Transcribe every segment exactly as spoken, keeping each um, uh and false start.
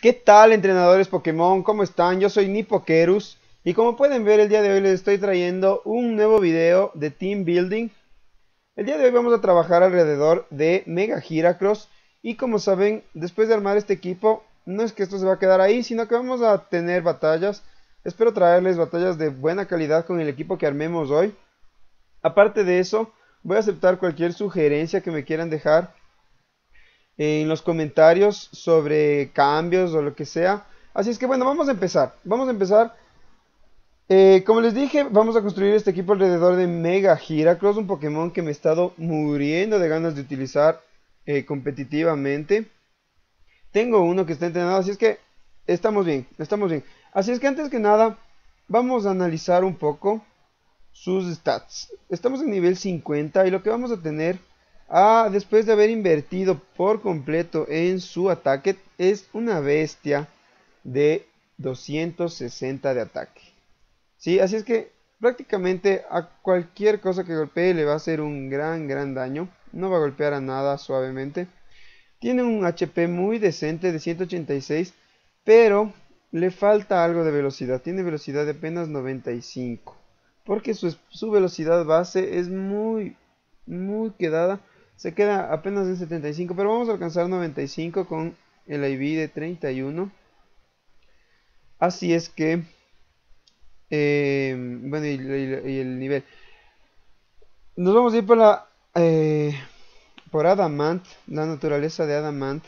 ¿Qué tal, entrenadores Pokémon? ¿Cómo están? Yo soy Nipokerus y como pueden ver el día de hoy les estoy trayendo un nuevo video de Team Building. El día de hoy vamos a trabajar alrededor de Mega Heracross y como saben, después de armar este equipo, no es que esto se va a quedar ahí, sino que vamos a tener batallas. Espero traerles batallas de buena calidad con el equipo que armemos hoy. Aparte de eso, voy a aceptar cualquier sugerencia que me quieran dejar en los comentarios sobre cambios o lo que sea. Así es que bueno, vamos a empezar. Vamos a empezar. Eh, como les dije, vamos a construir este equipo alrededor de Mega Heracross, un Pokémon que me he estado muriendo de ganas de utilizar eh, competitivamente. Tengo uno que está entrenado, así es que estamos bien, estamos bien. Así es que antes que nada, vamos a analizar un poco sus stats. Estamos en nivel cincuenta y lo que vamos a tener ah, después de haber invertido por completo en su ataque es una bestia de doscientos sesenta de ataque. ¿Sí? Así es que prácticamente a cualquier cosa que golpee le va a hacer un gran, gran daño. No va a golpear a nada suavemente. Tiene un H P muy decente de ciento ochenta y seis, pero le falta algo de velocidad. Tiene velocidad de apenas noventa y cinco. Porque su, su velocidad base es muy, muy quedada. Se queda apenas en setenta y cinco, pero vamos a alcanzar noventa y cinco con el I V de treinta y uno. Así es que, eh, bueno, y, y- y el nivel. Nos vamos a ir por la, eh, por Adamant, la naturaleza de Adamant.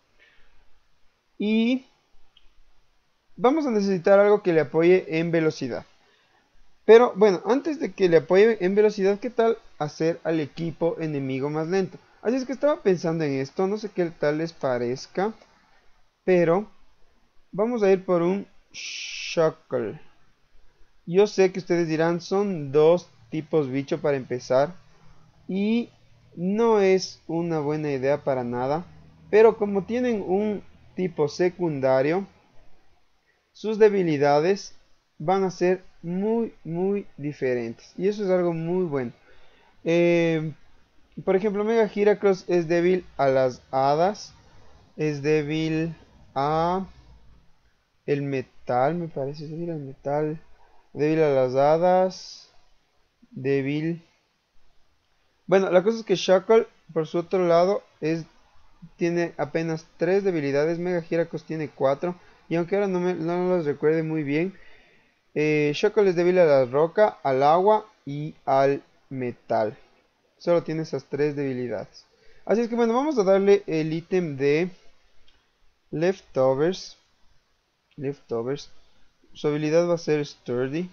Y vamos a necesitar algo que le apoye en velocidad. Pero bueno, antes de que le apoye en velocidad, ¿qué tal hacer al equipo enemigo más lento? Así es que estaba pensando en esto, no sé qué tal les parezca, pero vamos a ir por un Shuckle. Yo sé que ustedes dirán, son dos tipos bicho para empezar, y no es una buena idea para nada, pero como tienen un tipo secundario, sus debilidades van a ser muy, muy diferentes. Y eso es algo muy bueno. Eh, por ejemplo, Mega Heracross es débil a las hadas. Es débil a el metal, me parece. Es débil al metal. Débil a las hadas. Débil. Bueno, la cosa es que Shackle, por su otro lado, es tiene apenas tres debilidades. Mega Heracross tiene cuatro. Y aunque ahora no, me, no las recuerde muy bien, Eh, Shackle es débil a la roca, al agua y al metal. Solo tiene esas tres debilidades. Así es que bueno, vamos a darle el ítem de Leftovers. Leftovers. Su habilidad va a ser Sturdy.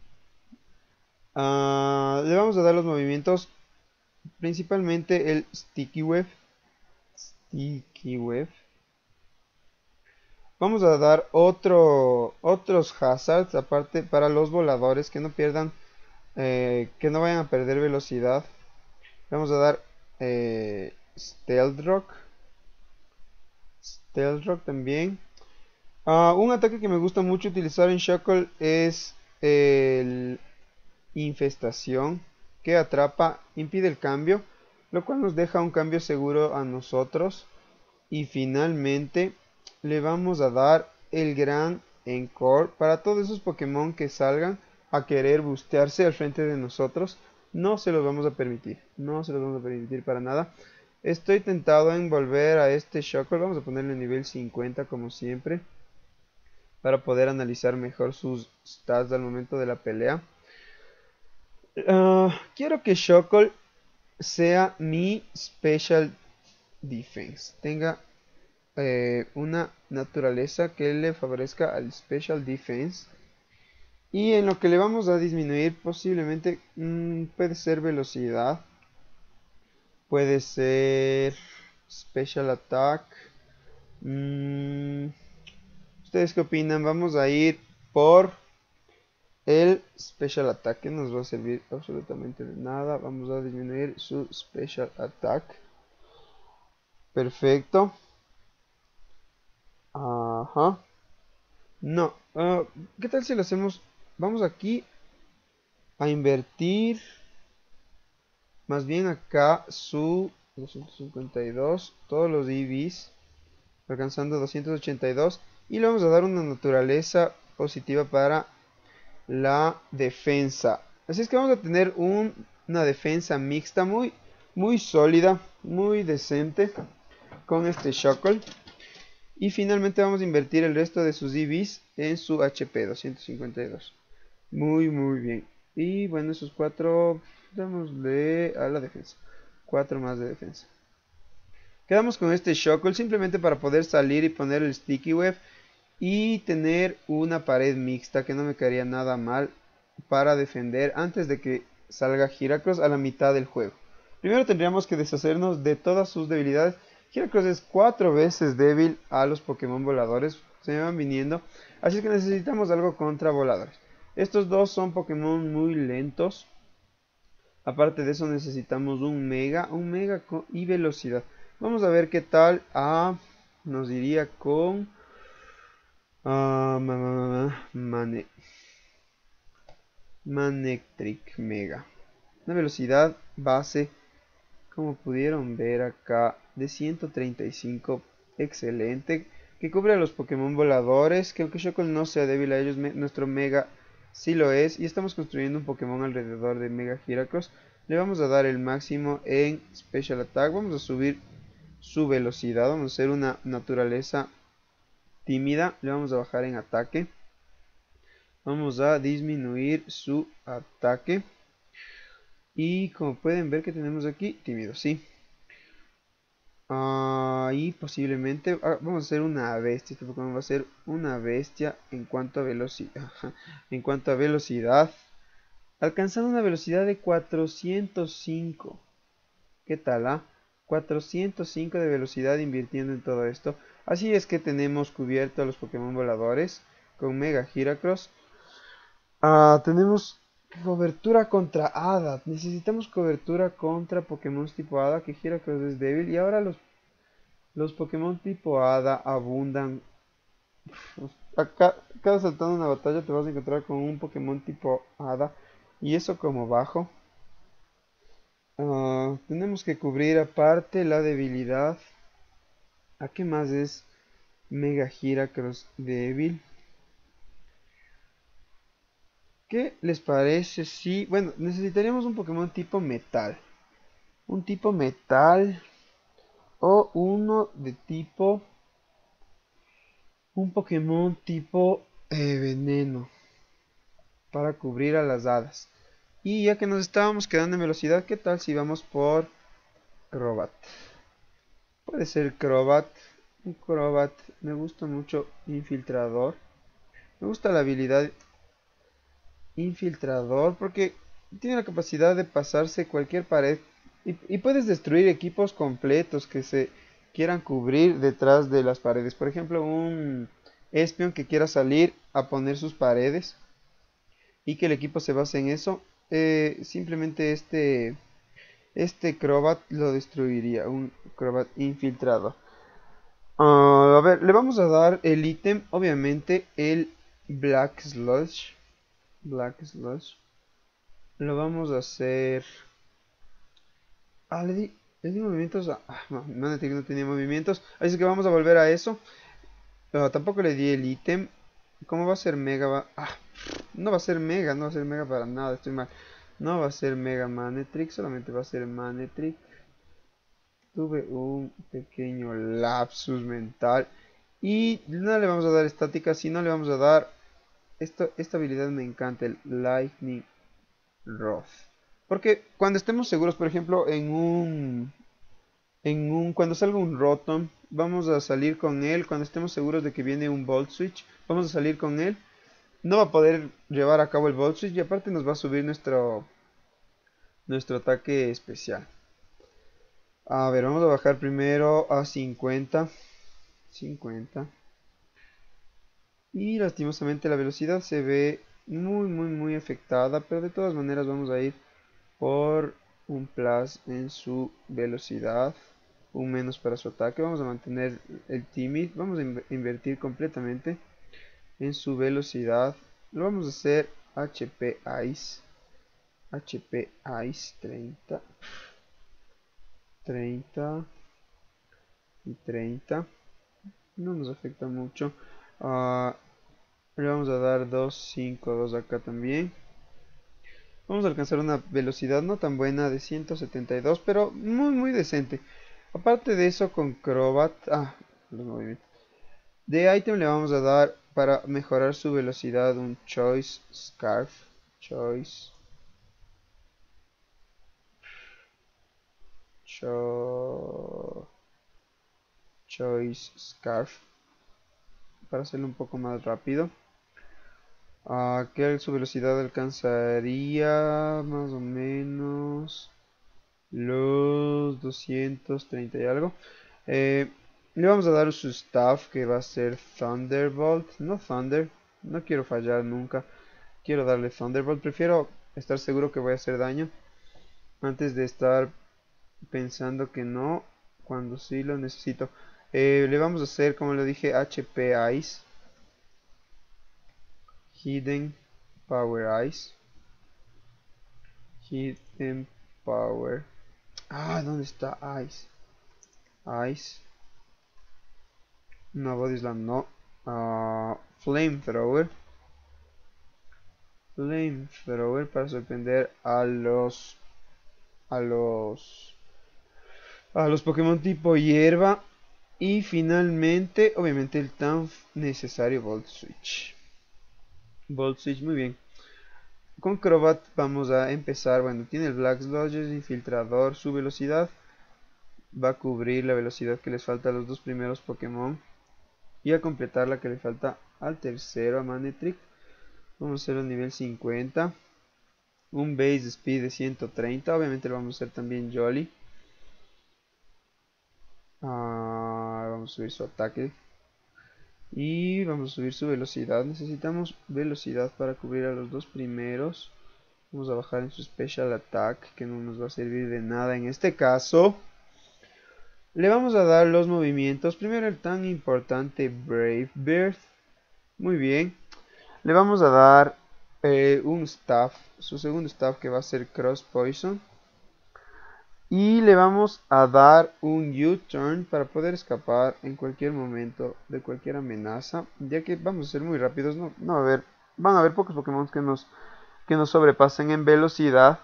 Ah, le vamos a dar los movimientos, principalmente el Sticky Web. Sticky Web. Vamos a dar otro, otros hazards aparte para los voladores que no pierdan, eh, que no vayan a perder velocidad. Vamos a dar eh, Stealth Rock. Stealth Rock también. Ah, un ataque que me gusta mucho utilizar en Shackle es el Infestación, que atrapa, impide el cambio, lo cual nos deja un cambio seguro a nosotros. Y finalmente le vamos a dar el Gran Encore para todos esos Pokémon que salgan a querer bustearse al frente de nosotros. No se los vamos a permitir, no se los vamos a permitir para nada. Estoy tentado en volver a este Shocker, vamos a ponerle nivel cincuenta como siempre, para poder analizar mejor sus stats al momento de la pelea. Uh, quiero que Shocker sea mi Special Defense, tenga eh, una naturaleza que le favorezca al Special Defense. Y en lo que le vamos a disminuir posiblemente mmm, puede ser velocidad, puede ser Special Attack. mmm, ¿Ustedes qué opinan? Vamos a ir por el Special Attack, que nos va a servir absolutamente de nada. Vamos a disminuir su Special Attack. Perfecto. Ajá. No. Uh, ¿Qué tal si lo hacemos? Vamos aquí a invertir. Más bien acá su doscientos cincuenta y dos. Todos los E Vs. alcanzando doscientos ochenta y dos. Y le vamos a dar una naturaleza positiva para la defensa. Así es que vamos a tener un, una defensa mixta muy, muy sólida, muy decente con este Shuckle. Y finalmente vamos a invertir el resto de sus I Vs en su H P doscientos cincuenta y dos. Muy, muy bien. Y bueno, esos cuatro, démosle a la defensa. Cuatro más de defensa. Quedamos con este Shuckle simplemente para poder salir y poner el Sticky Web y tener una pared mixta que no me caería nada mal para defender antes de que salga Heracross a la mitad del juego. Primero tendríamos que deshacernos de todas sus debilidades. Heracross es cuatro veces débil a los Pokémon voladores, se me van viniendo, así que necesitamos algo contra voladores. Estos dos son Pokémon muy lentos. Aparte de eso necesitamos un Mega, un Mega y velocidad. Vamos a ver qué tal ah, nos iría con ah, ma, ma, ma, Mane, Manectric Mega. Una velocidad base, como pudieron ver acá, de ciento treinta y cinco. Excelente. Que cubre a los Pokémon voladores. Que aunque Shuckle no sea débil a ellos, me, nuestro Mega sí lo es. Y estamos construyendo un Pokémon alrededor de Mega Heracross. Le vamos a dar el máximo en Special Attack. Vamos a subir su velocidad. Vamos a hacer una naturaleza tímida. Le vamos a bajar en ataque. Vamos a disminuir su ataque. Y como pueden ver que tenemos aquí, tímido, sí. Ah, y posiblemente, ah, vamos a hacer una bestia. Este Pokémon va a ser una bestia en cuanto a velocidad. En cuanto a velocidad. Alcanzando una velocidad de cuatrocientos cinco. ¿Qué tal, ah? cuatrocientos cinco de velocidad invirtiendo en todo esto. Así es que tenemos cubierto a los Pokémon voladores con Mega Heracross. Ah, tenemos cobertura contra Hada. Necesitamos cobertura contra Pokémon tipo Hada, que Heracross es débil. Y ahora los, los Pokémon tipo Hada abundan. Acá, cada saltando una batalla te vas a encontrar con un Pokémon tipo Hada. Y eso como bajo. Ah, tenemos que cubrir aparte la debilidad. ¿A qué más es Mega Heracross débil? ¿Qué les parece si... Bueno, necesitaríamos un Pokémon tipo metal. Un tipo metal. O uno de tipo... Un Pokémon tipo eh, veneno. Para cubrir a las hadas. Y ya que nos estábamos quedando en velocidad, ¿qué tal si vamos por Crobat? Puede ser Crobat. Un Crobat. Me gusta mucho Infiltrador. Me gusta la habilidad Infiltrador porque tiene la capacidad de pasarse cualquier pared y, y puedes destruir equipos completos que se quieran cubrir detrás de las paredes. Por ejemplo, un Espion que quiera salir a poner sus paredes y que el equipo se base en eso. Eh, simplemente este, este Crobat lo destruiría, un Crobat infiltrado. Uh, a ver, le vamos a dar el ítem, obviamente el Black Sludge. Black Sludge. Lo vamos a hacer. Ah, le di, le di movimientos. A... Ah, no, Manatee no tenía movimientos. Así que vamos a volver a eso. Uh, tampoco le di el ítem. ¿Cómo va a ser Mega? Va... Ah, no va a ser Mega, no va a ser Mega para nada, estoy mal. No va a ser Mega Manectric, solamente va a ser Manectric. Tuve un pequeño lapsus mental. Y no le vamos a dar estática, sino le vamos a dar... Esto, esta habilidad me encanta, el Lightning Rod. Porque cuando estemos seguros, por ejemplo, en un... En un, cuando salga un Rotom, vamos a salir con él. Cuando estemos seguros de que viene un Volt Switch, vamos a salir con él. No va a poder llevar a cabo el Volt Switch y aparte nos va a subir nuestro, nuestro ataque especial. A ver, vamos a bajar primero a cincuenta. cincuenta. Y lastimosamente la velocidad se ve muy, muy, muy afectada. Pero de todas maneras vamos a ir por un plus en su velocidad. Un menos para su ataque. Vamos a mantener el timid. Vamos a invertir completamente en su velocidad. Lo vamos a hacer H P Ice. H P Ice treinta. treinta y treinta. no nos afecta mucho. Ah, le vamos a dar dos cinco dos acá también. Vamos a alcanzar una velocidad no tan buena de ciento setenta y dos, pero muy muy decente. Aparte de eso, con Crobat, ah, los movimientos. De item le vamos a dar para mejorar su velocidad un Choice Scarf. Choice. Cho- Choice Scarf. Para hacerlo un poco más rápido. Ah, que su velocidad alcanzaría más o menos los doscientos treinta y algo. Eh, Le vamos a dar su staff que va a ser Thunderbolt, no Thunder, no quiero fallar nunca, quiero darle Thunderbolt, prefiero estar seguro que voy a hacer daño antes de estar pensando que no, cuando sí lo necesito. Eh, le vamos a hacer, como le dije, H P Ice, Hidden Power Ice, Hidden Power. Ah, ¿dónde está Ice? Ice. No, Body Slam no. Ah, Flamethrower. Flamethrower para sorprender a los a los a los Pokémon tipo hierba. Y finalmente, obviamente, el tan necesario Volt Switch. Volt Switch, muy bien. Con Crobat vamos a empezar. Bueno, tiene el Black Sludge, infiltrador. Su velocidad va a cubrir la velocidad que les falta a los dos primeros Pokémon. Y a completar la que le falta al tercero, a Manectric. Vamos a hacer el nivel cincuenta. Un base speed de ciento treinta. Obviamente lo vamos a hacer también Jolly. Ah, vamos a subir su ataque. Y vamos a subir su velocidad. Necesitamos velocidad para cubrir a los dos primeros. Vamos a bajar en su Special Attack, que no nos va a servir de nada en este caso. Le vamos a dar los movimientos. Primero el tan importante Brave Bird. Muy bien. Le vamos a dar eh, un staff. Su segundo staff, que va a ser Cross Poison. Y le vamos a dar un U-turn para poder escapar en cualquier momento de cualquier amenaza. Ya que vamos a ser muy rápidos. No, no va a haber, van a haber pocos Pokémon que nos, que nos sobrepasen en velocidad.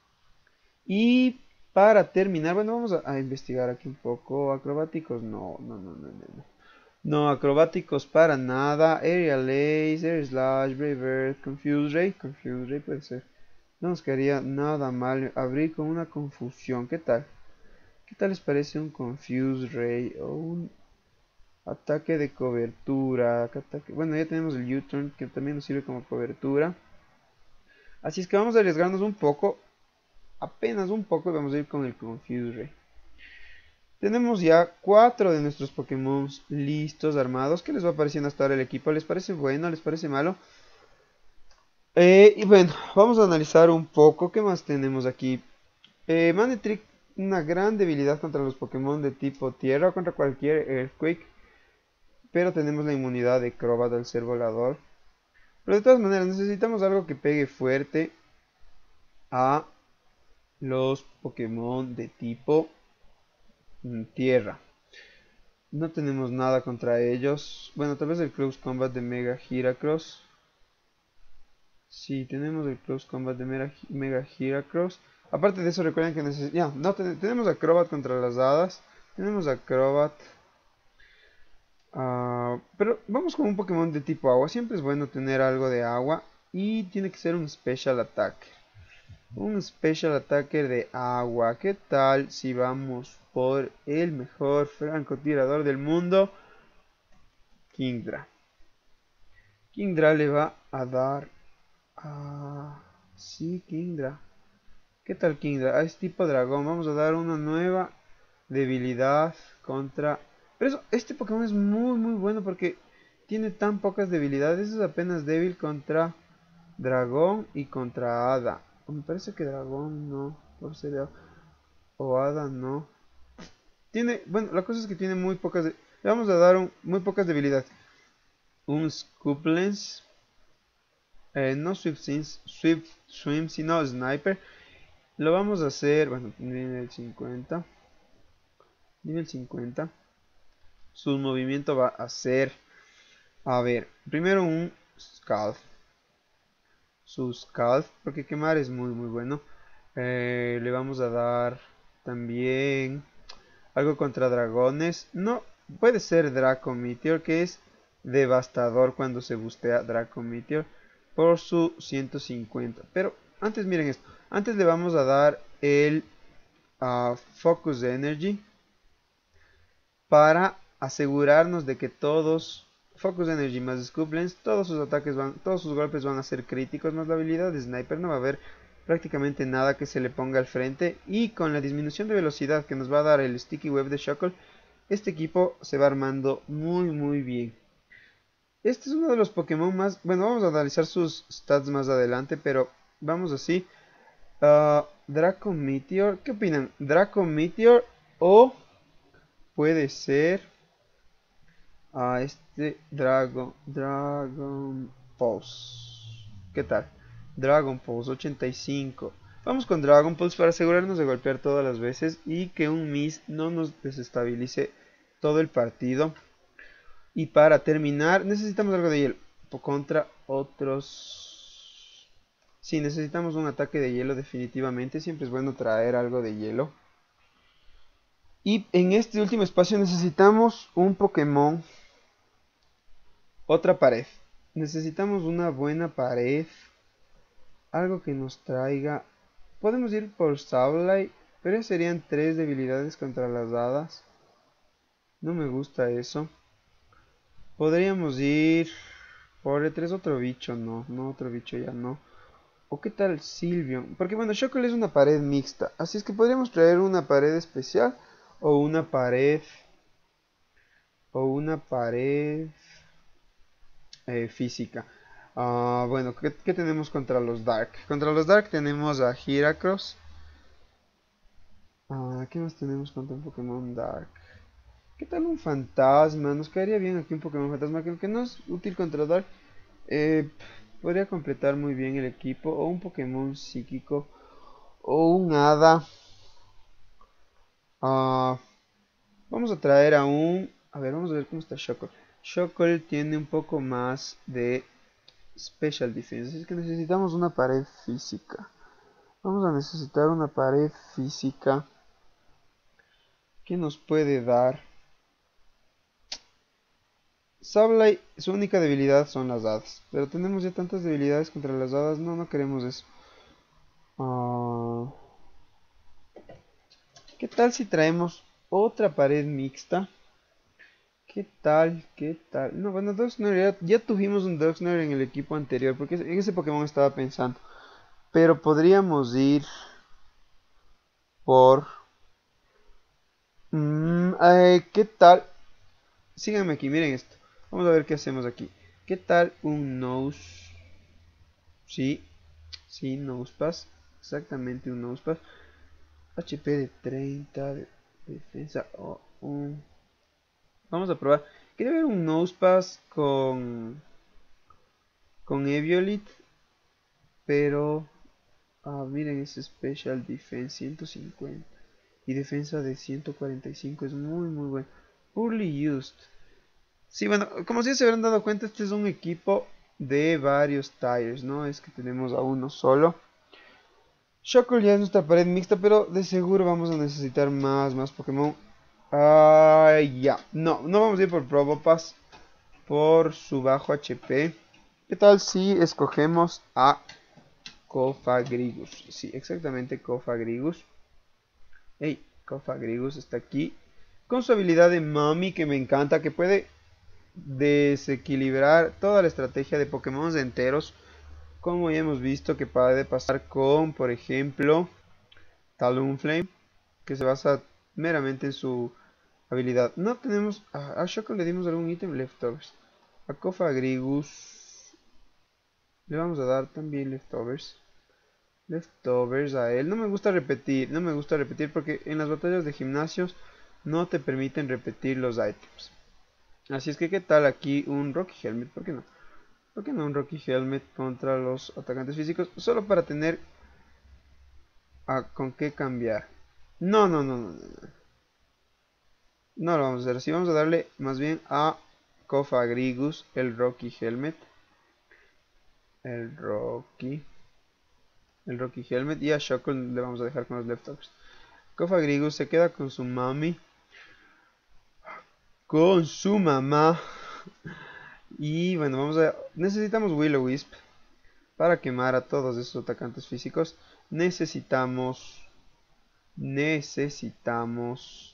Y para terminar, bueno, vamos a, a investigar aquí un poco. Acrobáticos, no, no, no, no, no. No, no acrobáticos para nada. Aerial Ace, Air Slash, Brave Bird, Confuse Ray. Confuse Ray puede ser. No nos quedaría nada mal abrir con una confusión. ¿Qué tal? ¿Qué tal les parece un Confuse Ray o un ataque de cobertura? Ataque... Bueno, ya tenemos el U-turn que también nos sirve como cobertura. Así es que vamos a arriesgarnos un poco. Apenas un poco y vamos a ir con el Confuse Ray. Tenemos ya cuatro de nuestros Pokémon listos, armados. ¿Qué les va pareciendo hasta ahora el equipo? ¿Les parece bueno? ¿Les parece malo? Eh, y bueno, vamos a analizar un poco. ¿Qué más tenemos aquí? Eh, Manectric, una gran debilidad contra los Pokémon de tipo tierra o contra cualquier Earthquake. Pero tenemos la inmunidad de Crobat al ser volador. Pero de todas maneras necesitamos algo que pegue fuerte a los Pokémon de tipo mm, tierra. No tenemos nada contra ellos. Bueno, tal vez el Close Combat de Mega Heracross. Sí, tenemos el Close Combat de Mega, Mega Heracross. Aparte de eso, recuerden que necesitamos... Ya, no, te tenemos a Crobat contra las hadas. Tenemos a Crobat. Uh, pero vamos con un Pokémon de tipo agua. Siempre es bueno tener algo de agua. Y tiene que ser un Special Attacker. Un Special Attacker de agua. ¿Qué tal si vamos por el mejor francotirador del mundo? Kingdra. Kingdra le va a dar a... Sí, Kingdra. ¿Qué tal Kingdra? Ah, es tipo dragón. Vamos a dar una nueva debilidad contra... Pero eso, este Pokémon es muy muy bueno porque tiene tan pocas debilidades. Es apenas débil contra dragón y contra hada. O me parece que dragón no. Por ser... O hada no. Tiene... Bueno, la cosa es que tiene muy pocas... De... Le vamos a dar un... muy pocas debilidades. Un Scooplens. Eh, no Swift, Swift Swim, sino Sniper. Lo vamos a hacer, bueno, nivel cincuenta. Nivel cincuenta. su movimiento va a ser, a ver, primero un Scald. Su Scald, porque quemar es muy muy bueno. Eh, le vamos a dar también algo contra dragones. No, puede ser Draco Meteor, que es devastador cuando se bustea Draco Meteor por su ciento cincuenta. Pero antes miren esto. Antes le vamos a dar el uh, Focus Energy para asegurarnos de que todos Focus Energy más Scoop Lens, todos sus ataques van, todos sus golpes van a ser críticos, más la habilidad de Sniper no va a haber prácticamente nada que se le ponga al frente, y con la disminución de velocidad que nos va a dar el Sticky Web de Shuckle, este equipo se va armando muy muy bien. Este es uno de los Pokémon más, bueno, vamos a analizar sus stats más adelante, pero vamos así. uh, Draco Meteor, ¿qué opinan? ¿Draco Meteor o puede ser a este Dragon Dragon Pulse? ¿Qué tal? Dragon Pulse ochenta y cinco. Vamos con Dragon Pulse para asegurarnos de golpear todas las veces y que un miss no nos desestabilice todo el partido. Y para terminar necesitamos algo de hielo contra otros. Sí, necesitamos un ataque de hielo definitivamente. Siempre es bueno traer algo de hielo. Y en este último espacio necesitamos un Pokémon. Otra pared. Necesitamos una buena pared. Algo que nos traiga. Podemos ir por Sableye, pero serían tres debilidades contra las hadas. No me gusta eso. Podríamos ir por el tres otro bicho, no, no otro bicho ya no. ¿O qué tal Sylveon? Porque bueno, Shuckle es una pared mixta, así es que podríamos traer una pared especial o una pared o una pared eh, física. Uh, bueno, ¿qué, ¿qué tenemos contra los Dark? Contra los Dark tenemos a Heracross. Uh, ¿Qué más tenemos contra un Pokémon Dark? ¿Qué tal un fantasma? Nos caería bien aquí un Pokémon fantasma, que aunque no es útil contra Dark, eh, podría completar muy bien el equipo. O un Pokémon psíquico, o un hada. Uh, vamos a traer a un... A ver, vamos a ver cómo está Shuckle. Shuckle tiene un poco más de Special Defense, es que necesitamos una pared física. Vamos a necesitar una pared física que nos puede dar. Sableye, su única debilidad son las hadas, pero tenemos ya tantas debilidades contra las hadas, no, no queremos eso. Uh, ¿Qué tal si traemos otra pared mixta? ¿Qué tal? ¿Qué tal? No, bueno, Dusknoir, ya, ya tuvimos un Dusknoir en el equipo anterior, porque en ese Pokémon estaba pensando. Pero podríamos ir por... Mm, eh, ¿qué tal? Síganme aquí, miren esto. Vamos a ver qué hacemos aquí. ¿Qué tal un Nose? Sí, sí, Nosepass. Exactamente un Nosepass. H P de treinta, de defensa. Oh, un... Vamos a probar. Quería ver un Nosepass con... Con Eviolite. Pero... Ah, miren ese Special Defense ciento cincuenta. Y defensa de ciento cuarenta y cinco. Es muy muy bueno. Poorly used. Sí, bueno, como si se habrán dado cuenta, este es un equipo de varios tires, ¿no? Es que tenemos a uno solo. Shuckle ya es nuestra pared mixta, pero de seguro vamos a necesitar más, más Pokémon. Ah, ya. No, no vamos a ir por Probopass por su bajo H P. ¿Qué tal si escogemos a Cofagrigus? Sí, exactamente Cofagrigus. Hey, Cofagrigus está aquí. Con su habilidad de Mami, que me encanta, que puede desequilibrar toda la estrategia de Pokémon enteros, como ya hemos visto que puede pasar con, por ejemplo, Talonflame, que se basa meramente en su habilidad. No tenemos... A, a Shuckle le dimos algún ítem leftovers. A Cofagrigus le vamos a dar también leftovers. Leftovers a él. No me gusta repetir, no me gusta repetir porque en las batallas de gimnasios no te permiten repetir los ítems. Así es que, ¿qué tal aquí un Rocky Helmet? ¿Por qué no? ¿Por qué no un Rocky Helmet contra los atacantes físicos? Solo para tener a con qué cambiar. No, no, no, no, no. No lo vamos a hacer así, vamos a darle más bien a Cofagrigus el Rocky Helmet. El Rocky. El Rocky Helmet. Y a Shuckle le vamos a dejar con los leftovers. Cofagrigus se queda con su mami. Con su mamá. Y bueno, vamos a... necesitamos Will-O-Wisp para quemar a todos esos atacantes físicos. Necesitamos... Necesitamos...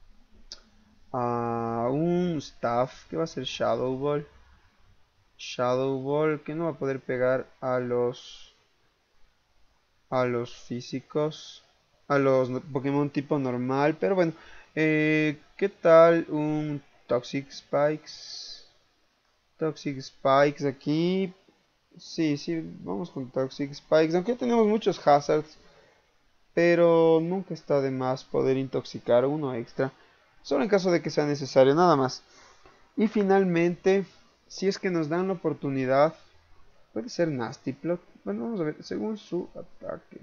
Uh, un staff que va a ser Shadow Ball. Shadow Ball que no va a poder pegar a los... A los físicos. A los Pokémon tipo normal. Pero bueno, eh, ¿qué tal un Toxic Spikes? Toxic Spikes aquí. Sí, sí, vamos con Toxic Spikes. Aunque tenemos muchos Hazards. Pero nunca está de más poder intoxicar uno extra. Solo en caso de que sea necesario, nada más. Y finalmente, si es que nos dan la oportunidad, puede ser Nasty Plot. Bueno, vamos a ver, según su ataque.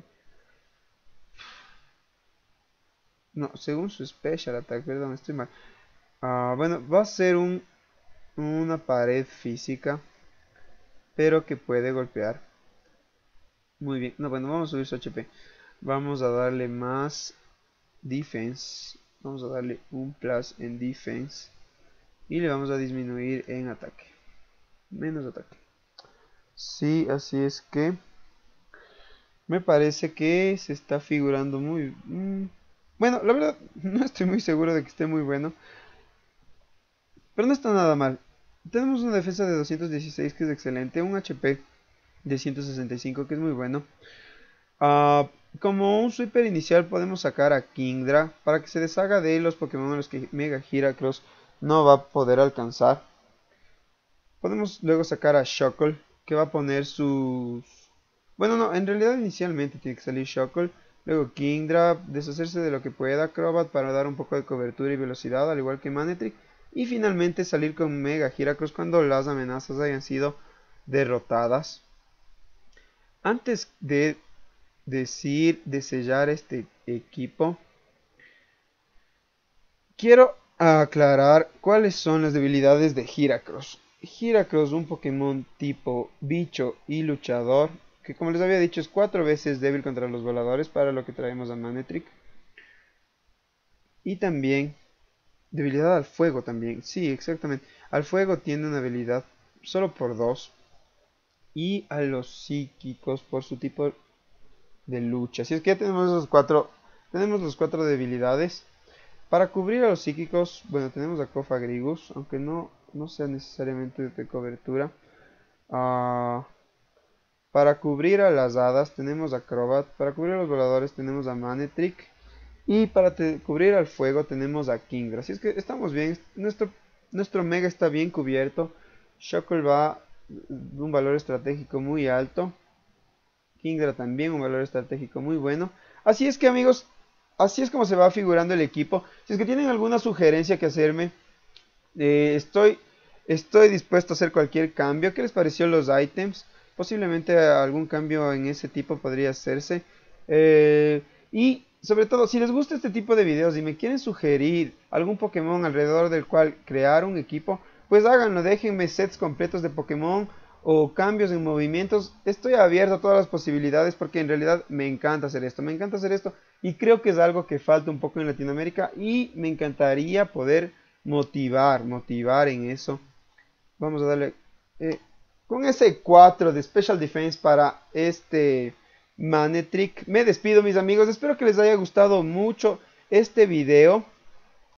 No, según su Special Attack, perdón, estoy mal. Uh, bueno, va a ser un, una pared física, pero que puede golpear. Muy bien, no, bueno, vamos a subir su H P. Vamos a darle más Defense. Vamos a darle un plus en Defense. Y le vamos a disminuir en ataque. Menos ataque. Sí, así es que... me parece que se está figurando muy... Mmm, bueno, la verdad, no estoy muy seguro de que esté muy bueno. Pero no está nada mal. Tenemos una defensa de doscientos dieciséis que es excelente. Un H P de ciento sesenta y cinco que es muy bueno. Uh, como un sweeper inicial podemos sacar a Kingdra para que se deshaga de los Pokémon a los que Mega Heracross no va a poder alcanzar. Podemos luego sacar a Shuckle, que va a poner sus... bueno, no, en realidad inicialmente tiene que salir Shuckle. Luego Kingdra, deshacerse de lo que pueda. Crobat para dar un poco de cobertura y velocidad, al igual que Manectric. Y finalmente salir con Mega Heracross cuando las amenazas hayan sido derrotadas. Antes de decir, de sellar este equipo, quiero aclarar cuáles son las debilidades de Heracross. Heracross, un Pokémon tipo bicho y luchador, que como les había dicho es cuatro veces débil contra los voladores, para lo que traemos a Manectric. Y también debilidad al fuego también, sí, exactamente. Al fuego tiene una habilidad solo por dos. Y a los psíquicos por su tipo de lucha. Así es que ya tenemos los cuatro, tenemos los cuatro debilidades. Para cubrir a los psíquicos, bueno, tenemos a Cofagrigus, aunque no, no sea necesariamente de cobertura. Uh, para cubrir a las hadas tenemos a Crobat. Para cubrir a los voladores tenemos a Manectric. Y para cubrir al fuego tenemos a Kingdra. Así es que estamos bien, nuestro, nuestro Mega está bien cubierto. Shuckle va de un valor estratégico muy alto. Kingdra también un valor estratégico muy bueno. Así es que amigos, así es como se va figurando el equipo. Si es que tienen alguna sugerencia que hacerme, eh, estoy, estoy dispuesto a hacer cualquier cambio. ¿Qué les pareció los ítems? Posiblemente algún cambio en ese tipo podría hacerse. Eh, y sobre todo, si les gusta este tipo de videos y me quieren sugerir algún Pokémon alrededor del cual crear un equipo, pues háganlo, déjenme sets completos de Pokémon o cambios en movimientos. Estoy abierto a todas las posibilidades porque en realidad me encanta hacer esto, me encanta hacer esto y creo que es algo que falta un poco en Latinoamérica y me encantaría poder motivar, motivar en eso. Vamos a darle eh, con ese cuatro de Special Defense para este Manectric. Me despido mis amigos, espero que les haya gustado mucho este video.